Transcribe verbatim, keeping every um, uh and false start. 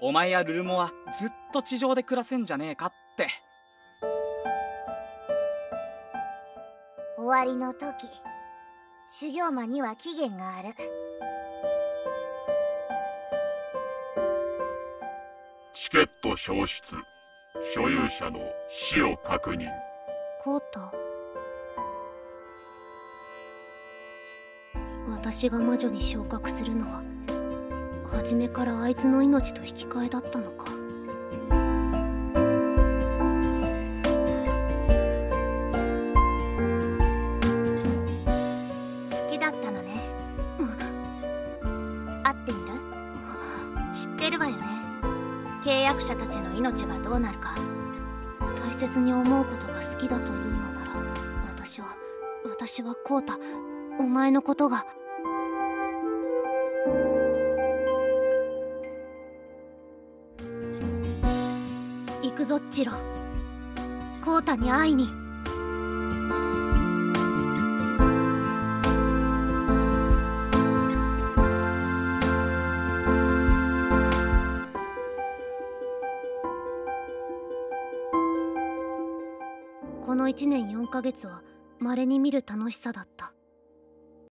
お前やルルモはずっと地上で暮らせんじゃねえかって。 終わりの時、修行魔には期限がある。 チケット消失。所有者の死を確認。 コータ。私が魔女に昇格するのは初めからあいつの命と引き換えだったのか。 好きだったのね。会ってみる？知ってるわよね。契約者たちの命がどうなるか。 大切に思うことが好きだというのなら、私は私はコータ、お前のことが。行くぞチロ、コータに会いに。このいちねんよんかげつは稀に見る楽しさだった。